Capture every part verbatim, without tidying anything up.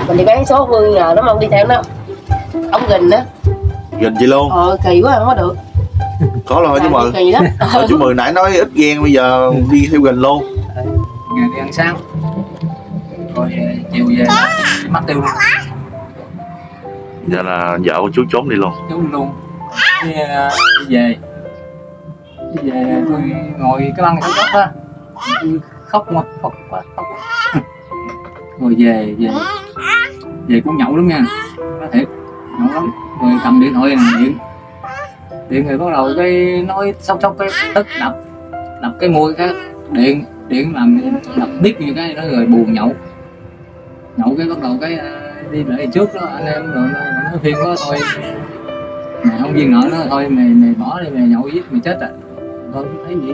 Mình đi bán số Vương nhờ nó không đi theo nó. Ông Gình á. Gình chị luôn? Ờ kỳ quá không có được. Có rồi chú Mười. Kỳ lắm. Ờ, chú Mười nãy nói ít ghen bây giờ đi theo Gình luôn. Ngày đi ăn sáng. Rồi chiều về mất tiêu luôn. Giờ là vợ của chú trốn đi luôn. Trốn luôn. Đi, đi về. Đi về tôi ngồi cái băng cái góc á. Tôi khóc mà khóc quá khóc. Rồi về về về cũng nhậu lắm nha, nói thiệt nhậu lắm. Rồi cầm điện thoại này điện điện rồi bắt đầu cái nói sốc sốc cái tức đập đập cái môi cái điện điện làm đập biết như cái nói rồi buồn nhậu nhậu cái bắt đầu cái đi lại trước đó anh em rồi nó phiền quá thôi mày không duyên nợ nó thôi mày mày bỏ đi mày nhậu giết mày chết à thôi thấy gì.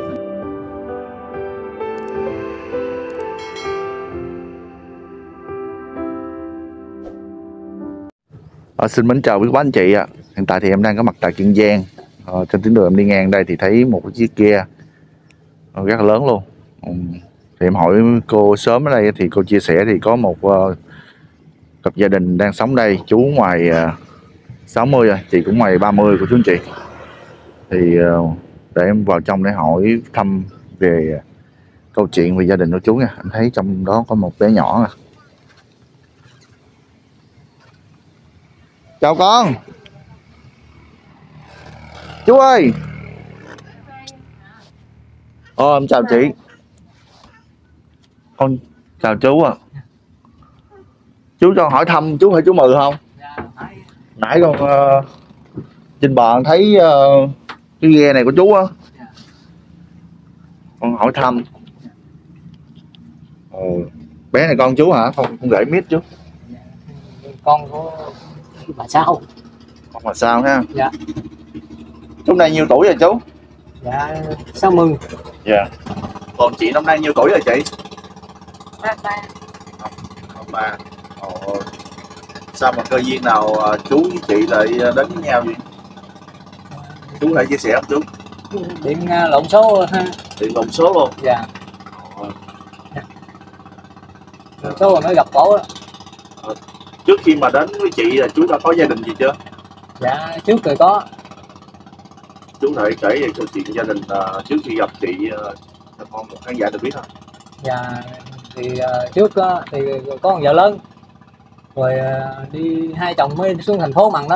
Ờ, xin mến chào quý bác anh chị ạ. Hiện tại thì em đang có mặt tại Kiên Giang. Ờ, trên tuyến đường em đi ngang đây thì thấy một cái chiếc Kia ờ, rất là lớn luôn. Ừ. Thì em hỏi cô sớm ở đây thì cô chia sẻ thì có một uh, cặp gia đình đang sống đây. Chú ngoài uh, sáu mươi rồi, chị cũng ngoài ba mươi của chú anh chị. Thì uh, để em vào trong để hỏi thăm về uh, câu chuyện về gia đình của chú nha. Em thấy trong đó có một bé nhỏ nè. Chào con. Chú ơi. Ờ em chào chị. Con chào chú ạ. À. Chú cho hỏi thăm chú phải chú Mừ không? Nãy con uh, trên bờ thấy uh, cái ghe này của chú á. Con hỏi thăm. Ờ, bé này con chú hả? Không không gửi mít chú. Con của bà Sao. Con bà Sao ha. Dạ. Chú này nhiêu tuổi rồi chú? Dạ sáu mươi. Dạ. Còn chị năm nay nhiêu tuổi rồi chị? ba ba. ba. Ồ. Sao mà cơ duyên nào chú với chị lại đến với nhau vậy? Chú hãy chia sẻ không chú? Điện uh, lộn số ha. Điện lộn số luôn? Dạ. Ồ. Lộn số rồi mới gặp cổ đó. Ờ. Trước khi mà đến với chị là chú đã có gia đình gì chưa? Dạ trước rồi có. Chú thể kể về câu chuyện gia đình uh, trước khi gặp chị uh, cho con một khán giả được biết không? Dạ thì uh, trước uh, thì có con vợ lớn rồi uh, đi hai chồng mới xuống thành phố mần đó.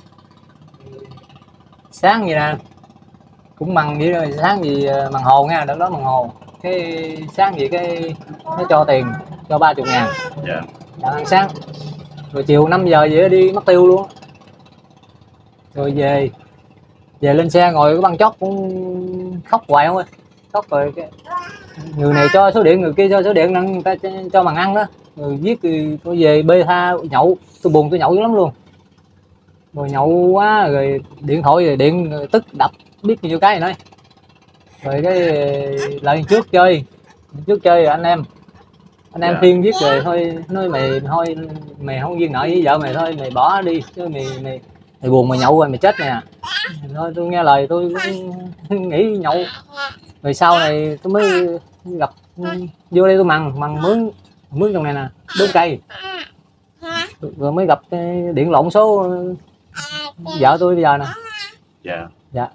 Sáng vậy nè cũng mần vậy rồi sáng gì uh, mần hồ nha, đợt đó mần hồ cái sáng vậy cái nó cho tiền cho ba chục ngàn. Dạ. Đã ăn sáng rồi chiều năm giờ vậy đi mất tiêu luôn. Rồi về về lên xe ngồi cái băng chót cũng khóc hoài không ơi, khóc rồi cái người này cho số điện người kia cho số điện năng người ta cho, cho bằng ăn đó, rồi viết thì tôi về bê tha nhậu, tôi buồn tôi nhậu dữ lắm luôn, rồi nhậu quá rồi điện thoại rồi điện rồi tức đập biết bao nhiêu cái rồi nói, rồi cái lần trước chơi trước chơi rồi anh em anh em Thiên viết rồi thôi nói mày thôi mày không duyên nợ với vợ mày thôi mày bỏ đi chứ mày mày mày buồn mày nhậu rồi mày chết nè. Thôi tôi nghe lời tôi cũng nghĩ nhậu rồi sau này tôi mới gặp vô đây tôi mần mần mướn mướn trong này nè bốn cây rồi mới gặp điện lộn số vợ tôi bây giờ nè. Dạ. Dạ.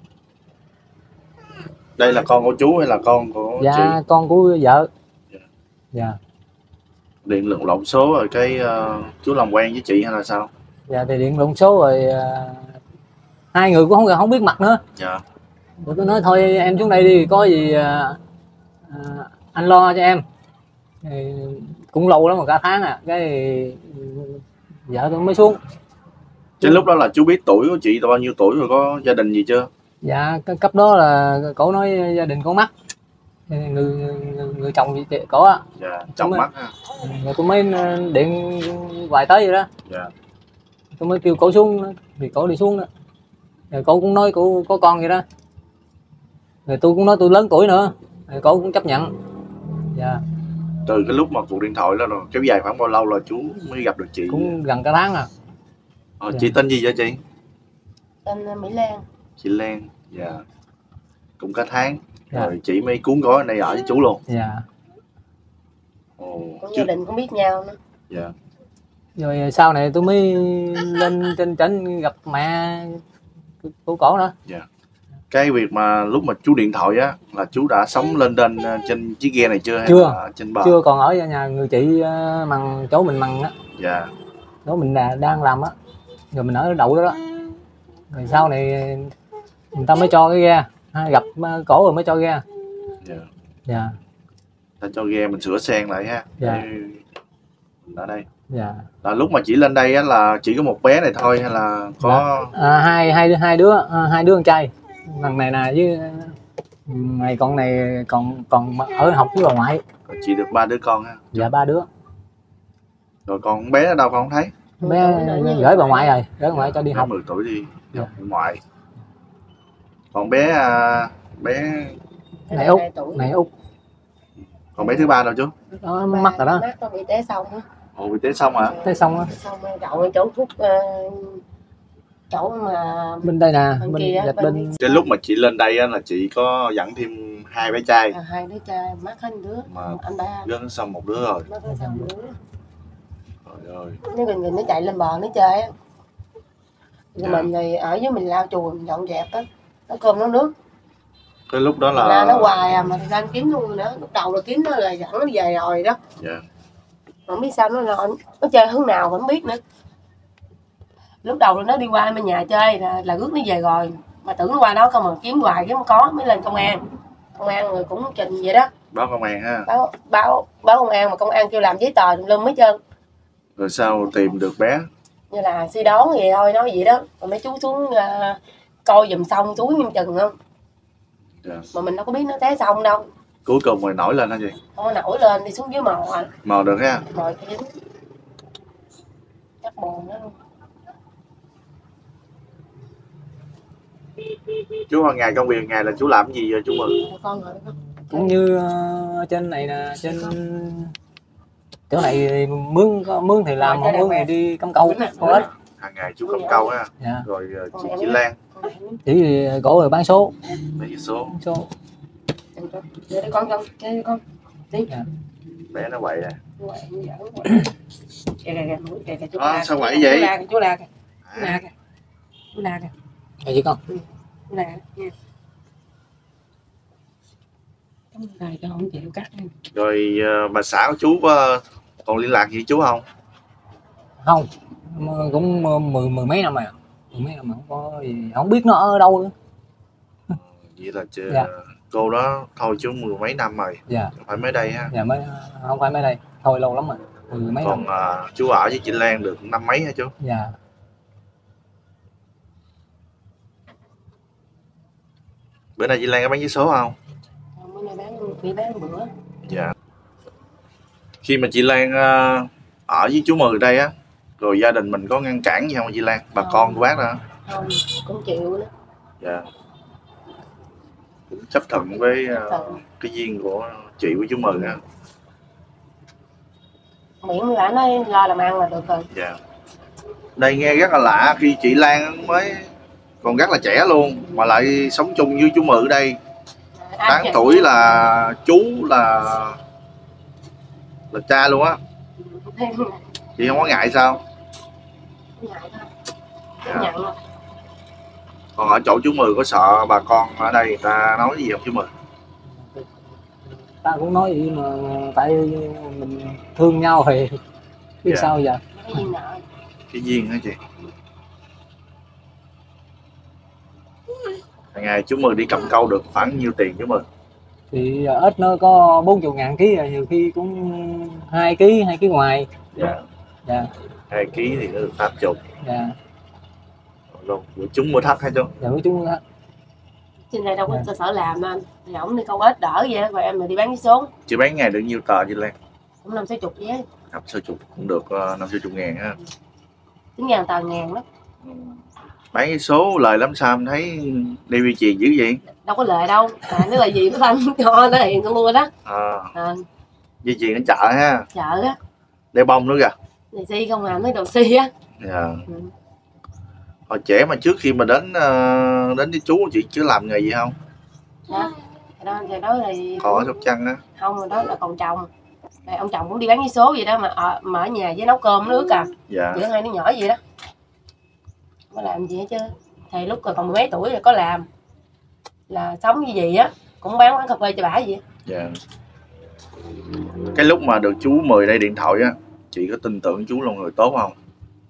Đây là con của chú hay là con của dạ, chị? Dạ con của vợ. Dạ. Dạ. Điện lượng lộn số rồi cái uh, chú làm quen với chị hay là sao? Dạ thì điện lộn số rồi uh, hai người cũng không không biết mặt nữa. Dạ. Rồi tôi nói thôi em xuống đây đi có gì uh, uh, anh lo cho em. Thì cũng lâu lắm một cả tháng à cái vợ tôi mới xuống. Trên lúc đó là chú biết tuổi của chị bao nhiêu tuổi rồi, có gia đình gì chưa? Dạ cái cấp đó là cổ nói gia đình có mắt người người, người chồng chị cổ á. Dạ chồng mắt ha. Rồi tôi mới điện vài tới vậy đó. Dạ. Tôi mới kêu cổ xuống thì cổ đi xuống đó. Rồi cổ cũng nói cổ có con vậy đó. Rồi tôi cũng nói tôi lớn tuổi nữa. Rồi cổ cũng chấp nhận. Dạ. Từ cái lúc mà cuộc điện thoại đó rồi kéo dài khoảng bao lâu là chú mới gặp được chị? Cũng gần cả tháng à. Ờ, dạ. Chị tên gì vậy chị? Tên Mỹ Lan. Chị Lan. Dạ. Cũng cả tháng. Dạ. Rồi chị mới cuốn gói ở đây ở với chú luôn. Dạ. Ồ. Cũng gia đình cũng biết nhau nữa. Dạ. Rồi sau này tôi mới lên trên trển gặp mẹ của cổ nữa. Dạ. Cái việc mà lúc mà chú điện thoại á là chú đã sống lên đên trên chiếc ghe này chưa hay Chưa. là trên bờ? Chưa, còn ở nhà người chị uh, mằng chỗ mình mằng á. Dạ. Chỗ mình là đang làm á. Rồi mình ở đậu đó đó. Rồi sau này người ta mới cho cái ghe, gặp cổ rồi mới cho ghe. Dạ. Dạ. Ta cho ghe mình sửa sen lại ha. Dạ. Để mình ở đây. Dạ. Là lúc mà chị lên đây á là chỉ có một bé này thôi hay là có à, hai hai hai đứa à, hai đứa con trai, thằng này nè với này, con này còn còn ở học với bà ngoại. Còn chị được ba đứa con ha? Dạ ba đứa. Rồi còn bé ở đâu con không thấy? Bé gửi bà ngoại rồi, gửi bà ngoại cho đi học. mười tuổi đi Dạ. học ngoại. Còn bé à, bé Này Út, này Út. còn bé thứ ba đâu chú? Đó, mắc rồi đó. Mắc nó bị té xong á. Ồ, bị té xong hả? Té xong á. Xong rồi đậu chỗ thuốc uh, chỗ mà Bên đây nè, bên bên kia, dạch bên bên. Cái lúc mà chị lên đây á là chị có dẫn thêm hai bé trai. à, hai đứa trai mắc hết đứa Mà anh ba gớm xong một đứa rồi. mắc hết xong đứa. Trời ơi. Nó gần gần nó chạy lên bờ nó chơi á. Rồi mình thì ở dưới mình lau chùi mình dọn dẹp á, nấu cơm nấu nước. Cái lúc đó là là nó hoài à, mà thời gian kiếm luôn nữa. Lúc đầu là kiếm nó là dẫn nó về rồi đó. Dạ. Mà không biết sao nó nó, nó chơi hướng nào không biết nữa. Lúc đầu là nó đi qua bên nhà chơi là, là rước nó về rồi, mà tưởng nó qua đó không mà kiếm hoài kiếm không có mới lên công an. Công an người cũng trình vậy đó, Báo công an ha. báo báo báo công an mà công an kêu làm giấy tờ lum hết trơn. Rồi sao tìm được bé? Như là suy đoán vậy thôi, nói vậy đó. Rồi mấy chú xuống uh, coi giùm xong túi nhưng chừng không. Dạ. Mà mình đâu có biết nó té xong đâu. Cuối cùng rồi nổi lên hả chị? Không có nổi lên đi xuống dưới mò à. Mò được ha. Mò kiếm chắc bồn đó luôn. Chú hàng ngày công việc ngày là chú làm cái gì rồi chú Mừng? Con rồi đó. Cũng như uh, trên này nè, trên chỗ này mướn mướn thì làm, không mướn thì đi cắm câu con ít. Hàng ngày chú cầm câu ha. Dạ. Rồi uh, chị, chị Lan Chỉ thì cổ rồi bán số. mấy số Bán số. Để đi con con, để con. Đi. Dạ. bé nó vậy à. Kìa kìa kìa, kìa chú À, la. sao vậy vậy? Chú la kìa, chú la kìa. Chú la kìa. Chú la kìa. Rồi chị con. Chú la nha. Này cho không chịu cắt. Rồi uh, bà xã của chú có còn liên lạc gì chú không? Không, cũng mười mười mấy năm rồi. Mười mấy năm mà không có gì, không biết nó ở đâu nữa. Vậy là chứ, Dạ. cô đó thôi chú mười mấy năm rồi. Dạ. Phải mới đây ha. Dạ mới không phải mới đây, thôi lâu lắm rồi, mười mấy Còn năm. uh, chú ở với chị Lan được năm mấy hả chú? Dạ. Bữa nay chị Lan có bán vé số không? Bữa nay bán đi bán bữa. Dạ. Khi mà chị Lan uh, ở với chú Mười đây á, rồi gia đình mình có ngăn cản gì không chị Lan? Bà Không. con của bác đó. Không, cũng chịu nữa. Dạ. Cũng chấp thuận với uh, Ừ. cái duyên của chị của chú Mười á. Miễn là nó lo làm ăn là được rồi. Dạ. Đây nghe rất là lạ khi chị Lan mới còn rất là trẻ luôn mà lại sống chung với chú Mười ở đây. Ai Đáng chịu. tuổi là chú là là cha luôn á. Chị không có ngại sao? Ngại thôi. Dạ. Chấp nhận rồi. Còn ở chỗ chú Mười có sợ bà con ở đây người ta nói gì không chú Mười? Ta cũng nói gì mà tại mình thương nhau thì biết Dạ. sao giờ. Cái duyên nợ. Cái duyên hả chị? Hàng ngày chú Mười đi cầm câu được khoảng nhiêu tiền chú Mười? Thì ít nó có bốn mươi ngàn ký rồi, nhiều khi cũng hai ký, hai ký ngoài. Dạ. Dạ. Hai ký thì nó được tám chục. Dạ. Luôn. Chúng mua thắt hay chú? Dạ với chúng đó. Trên đây đâu có Dạ. cơ sở làm anh. Thì ổng đi câu ít đỡ vậy đó, rồi em mà đi bán cái số. Chị bán ngày được nhiêu tờ chị Lan? Cũng năm sáu chục vé. Năm sáu chục cũng được uh, năm sáu chục ngàn ha. Tính ngàn tờ ngàn đó. Ừ. Bán cái số lời lắm sao em thấy đi vi chuyền dữ vậy? Đâu có lời đâu. À, nó là gì nó thanh cho nó hiện con mua đó. À, À, vi chuyền ở chợ ha. chợ á. Đeo bông nữa kìa. Này si không làm mấy đồ si á. Dạ. Ừ. Hồi trẻ mà trước khi mà đến uh, đến với chú chị chứ làm nghề gì không? Đó. Đó, thì đó thì Còn ở Sóc Trăng á. không, rồi đó là còn chồng. Rồi ông chồng cũng đi bán vé số vậy đó, mà ở, mà ở nhà với nấu cơm nước à. Dạ. Giữa hai đứa nhỏ vậy đó. Có làm gì hết chứ. Thì lúc còn mười mấy tuổi rồi có làm. Là sống như gì á, cũng bán quán cà phê cho bả vậy. Dạ. Cái lúc mà được chú Mười đây điện thoại á, chị có tin tưởng chú là người tốt không?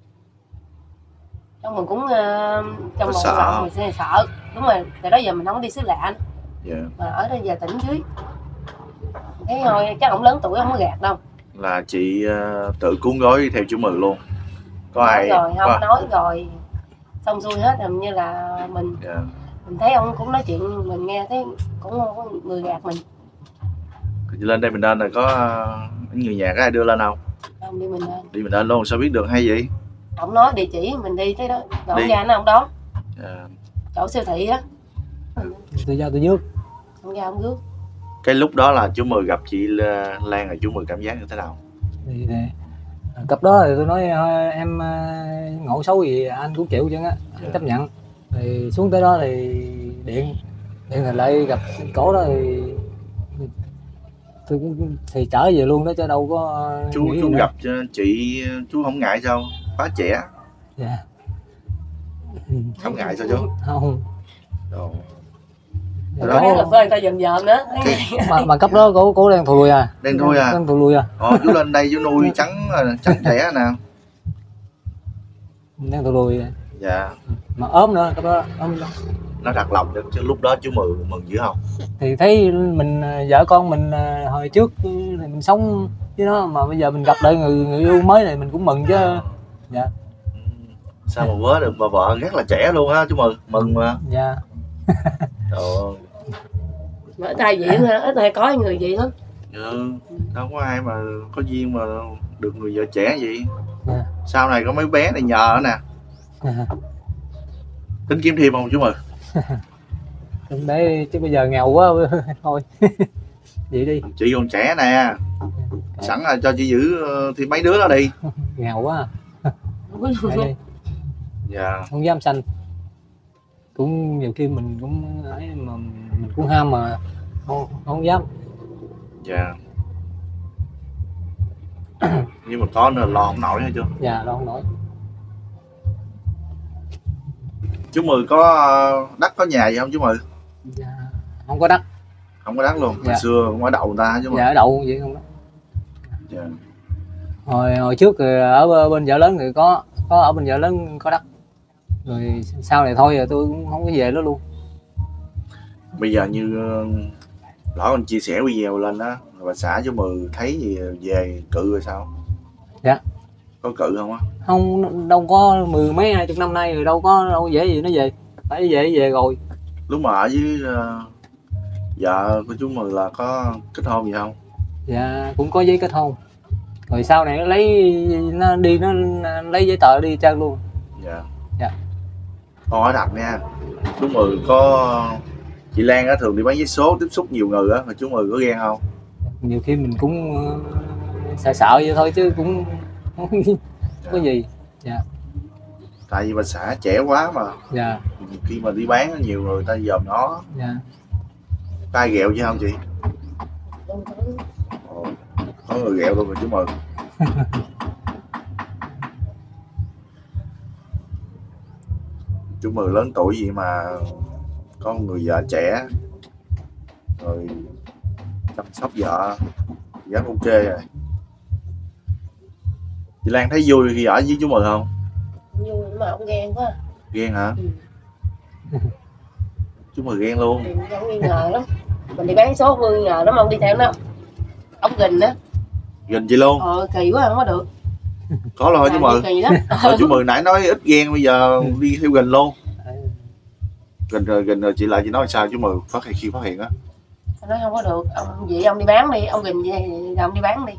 Trong mình cũng uh, trong một sợ. lòng mình sẽ sợ. Đúng rồi, từ đó giờ mình không có đi xứ lạ. Dạ. Mà ở đây giờ tỉnh dưới. Thấy thôi, chắc ông lớn tuổi không có gạt đâu. Là chị uh, tự cuốn gói đi theo chú Mười luôn. Có nói ai rồi, không có... nói rồi. Xong xuôi hết hình như là mình Dạ. mình thấy ông cũng nói chuyện, mình nghe thấy cũng không có người gạt mình. Lên đây mình lên rồi có uh, người nhà có ai đưa lên không? Không, đi mình lên. Đi mình lên luôn, sao biết được hay vậy? Ông nói địa chỉ mình đi tới đó, rồi Đi. ông ra nó ông đón. Dạ. Chỗ siêu thị á. Tôi giao tôi rước. Ông ra ông rước. Cái lúc đó là chú Mười gặp chị Lan rồi chú Mười cảm giác như thế nào? Thì, thì, cặp đó thì tôi nói thôi, em uh, ngộ xấu gì anh cũng chịu chứ á, anh Dạ. chấp nhận. Thì xuống tới đó thì điện điện thì lại gặp cổ đó thì tôi cũng thì trở về luôn đó chứ đâu có Chú nghĩ chú gì nữa. gặp chị chú không ngại sao? Quá trẻ. Dạ. Không ngại sao chú? Không. Đồ. Dạ, Đó. Cái cà phê người ta dòm dòm nữa. mà, mà cấp đó cổ cổ đang thù lùi à. Đen thôi à? Đang thù lùi à. Ồ, chú lên đây chú nuôi trắng trắng trẻ nè. Đang thù lùi à. Dạ. Mà ốm nữa, cấp đó ốm nữa. Nó đặt lòng được chứ lúc đó chú mừng mừng dữ không? Thì thấy mình vợ con mình hồi trước thì mình sống với nó, mà bây giờ mình gặp lại người người yêu mới này mình cũng mừng chứ. Dạ. Sao mà vớ được bà vợ rất là trẻ luôn á chú Mừng, mừng mà. Dạ. Trời ơi. Mở tay vậy nữa, ít ai có người vậy lắm. Ừ, đâu có ai mà có duyên mà được người vợ trẻ vậy. Dạ. Sau này có mấy bé này nhờ nè. Dạ. Tính kiếm thêm không chú Mừng? Đấy chứ bây giờ nghèo quá thôi. Vậy đi. Chị còn trẻ nè. Sẵn là cho chị giữ thì mấy đứa đó đi. Nghèo quá. Vậy đi. Dạ. Không dám sanh. Cũng nhiều khi mình cũng ấy mà mình cũng ham mà không, không dám. Dạ. Nhưng mà có nên lo không nổi hay chưa? Dạ lo không nổi. Chú Mười có đất có nhà gì không chú Mười? Dạ. Không có đất. Không có đất luôn. Dạ. Hồi xưa cũng ở đậu người ta chứ mà. Dạ ở đậu vậy không đó. Dạ. Hồi hồi trước thì ở bên vợ lớn thì có có ở bên vợ lớn có đất. Rồi sau này thôi rồi tôi cũng không có về đó luôn. Bây giờ như lỡ anh chia sẻ video lên đó, bà xã chú Mười thấy gì về cự rồi sao? Dạ. Có cự không á? Không, đâu có mười mấy hai chục năm nay rồi, đâu có đâu dễ gì nó về. Phải về về rồi. Lúc mà ở với uh, vợ của chú Mười là có kết hôn gì không? Dạ cũng có giấy kết hôn. Rồi sau này nó lấy nó đi nó lấy giấy tờ đi chân luôn. Dạ. Dạ. Con hỏi thật nha, chú Mười có chị Lan á thường đi bán vé số tiếp xúc nhiều người á, mà chú Mười có ghen không? Nhiều khi mình cũng uh, sợ sợ vậy thôi chứ cũng không có gì. Dạ. Tại vì bà xã trẻ quá mà. Dạ. Khi mà đi bán nhiều người ta dòm nó. Dạ. Có ai ghẹo chứ không chị? Ồ, có người ghẹo luôn rồi chú Mười. Chú Mười lớn tuổi gì mà có một người vợ trẻ rồi chăm sóc vợ rất ok rồi. Chị Lan thấy vui khi ở với chú Mười không? Vui mà ông ghen quá. Ghen hả? Ừ. Chú Mười ghen luôn. Ừ, ông nghi ngờ lắm. Mình đi bán số nghi ngờ lắm, ông đi theo nó. Ông gình á. Gình chị luôn? Ờ kỳ quá không có được. Có rồi chú Mười. Kỳ lắm. Rồi chú Mười nãy nói ít ghen, bây giờ đi theo gình luôn. Gình rồi, gình rồi chị lại chị nói sao chú Mười phát hiện khi phát hiện á? Nói không có được, ông vậy ông đi bán đi, ông gình vậy thì ông đi bán đi.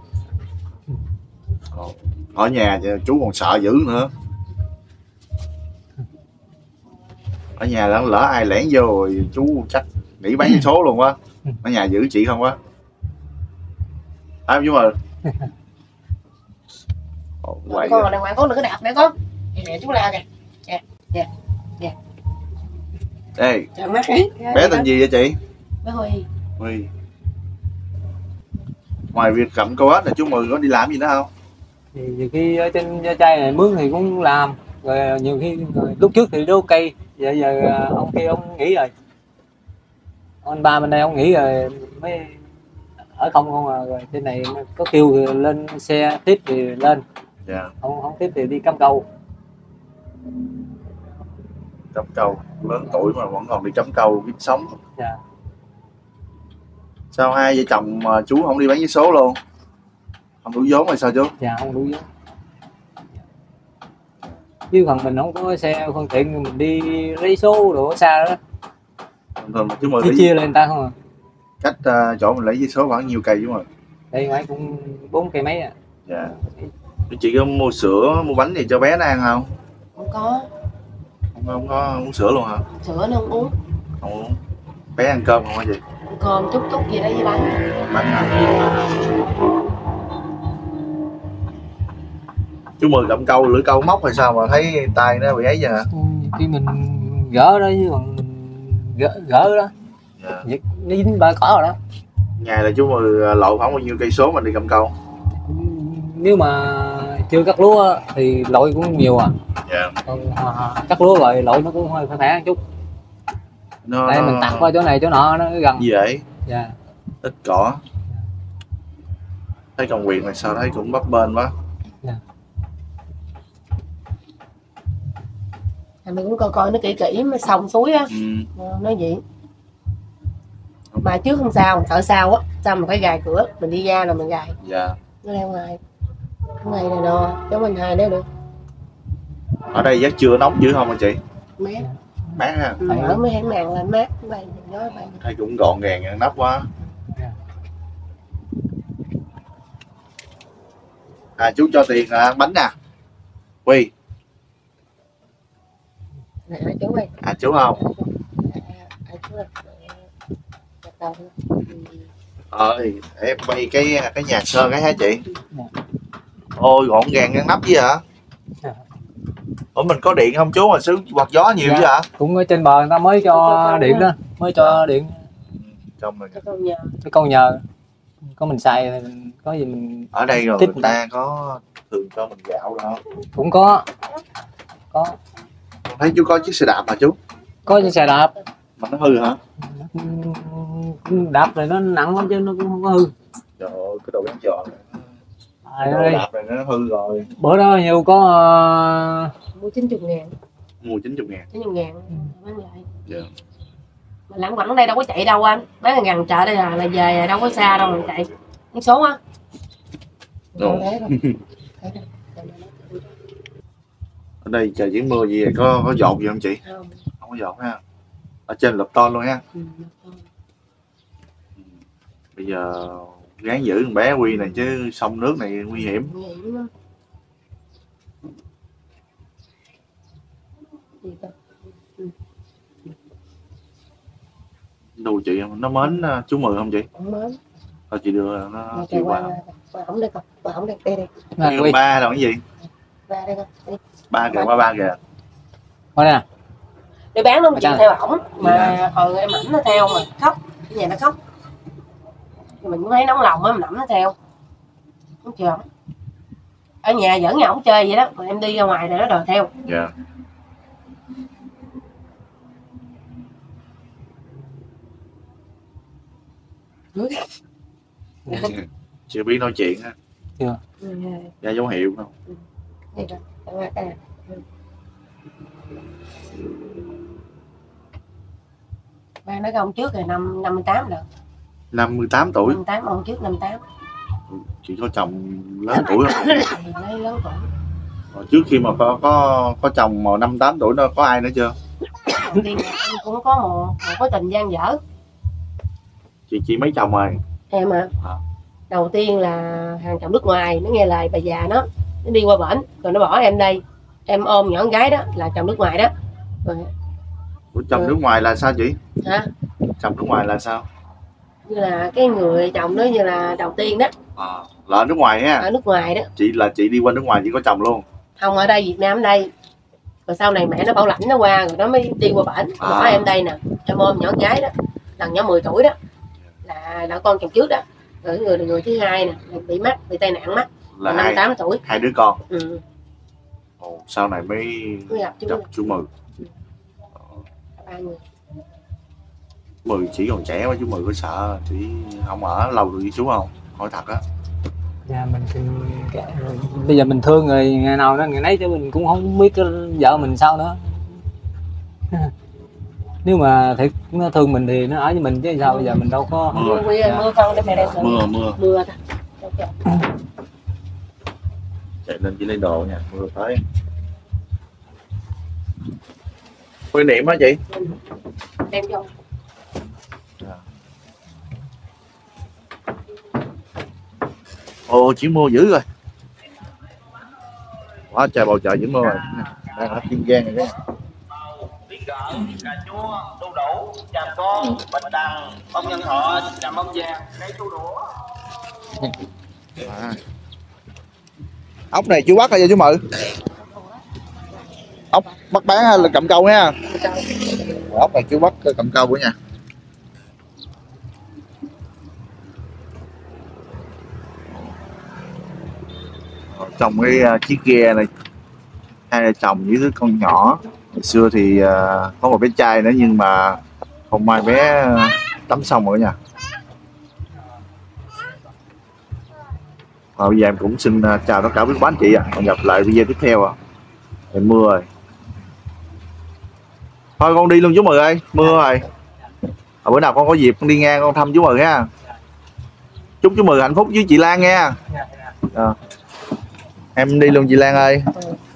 Ở nhà chú còn sợ dữ nữa. Ở nhà lỡ, lỡ ai lẻn vô rồi chú chắc nghỉ bán số luôn quá. Ở nhà giữ chị không quá. Ai chú Mười? Con rồi đàng hoàng, con đừng có đạp nữa con. Nè chú la kìa. Nè, nè, nè. Ê, Trời mắt ấy. bé tên gì vậy chị? Bé Huy. Huy. Ngoài việc cầm câu ếch là chú Mười có đi làm gì nữa không? Thì nhiều khi ở trên Gia Trai này mướn thì cũng làm, rồi nhiều khi rồi lúc trước thì đốt cây, giờ giờ ông kia ông nghỉ rồi, anh ba bên đây ông nghỉ rồi mới ở không không à. Rồi trên này có kêu thì lên xe tiếp thì lên, Dạ. không không tiếp thì đi cắm câu. Cắm câu, lớn tuổi mà vẫn còn đi cắm câu kiếm sống. Dạ. Sao hai vợ chồng mà chú không đi bán vé số luôn? Không đủ vốn hay sao chú? Dạ không đủ vốn. Chứ còn mình không có xe phương tiện mình đi lấy số đồ xa đó. Thường mà chú Mười Chứ đi chia lên người ta không à. cách uh, chỗ mình lấy vé số khoảng nhiêu cây chú Mười? Đây ngoài cũng bốn cây mấy à. Dạ. Chị có mua sữa, mua bánh gì cho bé nó ăn không? Không có. Không, không có uống sữa luôn hả? Sữa nó không uống. Không uống. Bé ăn cơm không hả chị? Ăn cơm chút chút gì đó với bánh. Bánh hả? Chú Mười cầm câu lưỡi câu móc hay sao mà thấy tay nó bị ấy vậy hả? Khi mình gỡ đó chứ còn mình gỡ, gỡ đó. Dạ. Nó dính bãi cỏ rồi đó. Ngày là chú Mười lộ khoảng bao nhiêu cây số mình đi cầm câu? Nếu mà chưa cắt lúa thì lội cũng nhiều à. Dạ. Còn à, cắt lúa rồi lội nó cũng hơi phải khỏe một chút. Nó, Đây nó... mình tạt qua chỗ này chỗ nọ nó gần. Gì vậy? Dạ. Ít cỏ. Thấy công việc này sao thấy cũng bấp bênh quá. Dạ. Mình cũng coi coi nó kỹ kỹ mới xong suối á. Ừ. Nói vậy. Mà trước không sao, sợ sao á, sao mình phải gài cửa, mình đi ra là mình gài. Dạ. Nó leo ngoài. Cái này này nọ, cho mình hai đấy được. Ở đây giấc trưa nóng dữ không hả chị? Mát. Mát ha. Ừ, ở mấy hãng nàng là mát. Vậy nói vậy. Thấy cũng gọn gàng ngăn nắp quá. Dạ. À chú cho tiền à, ăn bánh nè. Quy. Nè chú ơi. À chú không? À, chú ơi. Đầu. Ờ thì em quay cái cái nhà sơn cái hả chị? Ôi gọn gàng ngăn nắp chứ hả? Ủa mình có điện không chú mà xứ quạt gió nhiều Dạ. chứ hả? Cũng ở trên bờ người ta mới cho, cho điện đó, mới cho điện Trong mình Cho con nhờ. cái câu nhờ có mình xài thì mình có gì mình ở đây rồi Thích người ta có thường cho mình gạo đâu. cũng có có Thấy chú có chiếc xe đạp mà chú? có chiếc xe đạp Mà nó hư hả? đạp rồi nó nặng lắm chứ nó cũng không có hư. Trời ơi cái đồ bán tròn Trời đồ ơi, đạp này nó hư rồi. bữa đó nhiều có uh... Mua chín mươi ngàn. Mua chín mươi ngàn. chín mươi ngàn. Bán lại. Dạ. Mà lẳng quẳng đây đâu có chạy đâu anh. Bán gần chợ đây là, là về đâu có xa đâu mà chạy. Những số á. Ồ. Ở đây trời chỉ mưa gì có có dột gì không chị? Không. Không có dột ha. Ở trên lợp ton luôn ha. Ừ. Bây giờ gắng giữ con bé Quy này chứ sông nước này nguy hiểm. Nguy hiểm lắm. Gì cơ? Đù chị nó mến uh, chú Mười không chị? Không mến. Thôi chị đưa nó Mà chịu qua qua. qua không đây con, qua không đây đây đây. này, Kêu ba là cái gì? Qua đây con. Đi. Ba kìa qua ba kìa. qua đây nè. Để bán nó không chịu Ở theo ổng mà hồi em ảnh nó theo mà khóc, cái nhà nó khóc. Thì mình cũng thấy nóng lòng á, mình ẩm nó theo. Không chịu ổng. Ở nhà dẫn nhà ổng chơi vậy đó, mà em đi ra ngoài rồi nó đòi theo. Dạ. Chưa biết nói chuyện á. Chưa. Ra dấu hiệu không? Đây rồi, đây đây. Ba nói ông trước rồi năm năm mươi tám rồi. năm mươi tám tuổi. năm mươi tám ông trước năm mươi tám. Chị có chồng lớn tuổi không? Lấy lớn tuổi. Rồi trước khi mà có có có chồng mà năm mươi tám tuổi đó có ai nữa chưa? Đầu tiên em cũng có một, một mối tình gian dở. Chị chị mấy chồng rồi? Em à, à. Đầu tiên là hàng chồng nước ngoài, nó nghe lời bà già nó, nó đi qua bển, rồi nó bỏ em đây. Em ôm nhỏ con gái đó là chồng nước ngoài đó. Rồi. Ủa, chồng rồi. nước ngoài là sao chị? Hả? Chồng nước ngoài là sao? Như là cái người chồng đó như là đầu tiên đó. À, là ở nước ngoài ha? Ở nước ngoài đó. Chị là chị đi qua nước ngoài chị có chồng luôn? Không, ở đây Việt Nam ở đây. Rồi sau này mẹ nó bảo lãnh nó qua rồi nó mới đi qua bển, à. bỏ em đây nè. Em ôm nhỏ con gái đó, lần nhỏ mười tuổi đó. Là là con chồng trước đó. Rồi người người thứ hai nè bị mắt, bị tai nạn mắt là năm hai, tám tuổi. hai đứa con. Ừ. Ồ, sau này mới Mới gặp chú gặp chú Mười. ba người. Mười chỉ còn trẻ quá, chú Mười có sợ chỉ không ở lâu được với chú không? Hỏi thật á. Dạ mình thì cái, bây giờ mình thương người ngày nào đó ngày nấy chứ mình cũng không biết cái vợ mình sao nữa. Nếu mà thiệt nó thương mình thì nó ở với mình chứ sao, bây giờ mình đâu có. Mưa mưa, dạ. Mưa con để mẹ đem Mưa mưa mưa thôi. Chạy lên chỉ lấy đồ nha, mưa tới. Quy niệm á chị? Đem vô. Ồ, chỉ mua dữ rồi. Quá trời bầu trời dữ mưa rồi. Đang ở Kiên Giang này đó. Bí gỡ, cà chua, đu đủ, tràm con, bạch đằng, bông nhân họ, tràm bông vàng, cây tu đũa. À. Ốc này chú bắt hay chú Mự? Ốc bắt bán hay là cầm câu nha? Ốc này chú bắt cầm câu của nha. Trong cái uh, chiếc ghe này hai vợ chồng với đứa con nhỏ. Hồi xưa thì uh, có một bé trai nữa nhưng mà không may bé uh, tắm xong rồi nha. Và bây giờ em cũng xin uh, chào tất cả quý anh chị ạ. À. Hẹn gặp lại video tiếp theo à. Trời mưa rồi. Thôi con đi luôn chú Mười ơi, mưa rồi. À, bữa nào con có dịp con đi ngang con thăm chú Mười ha. Chúc chú Mười hạnh phúc với chị Lan nha. À. Em đi luôn chị Lan ơi.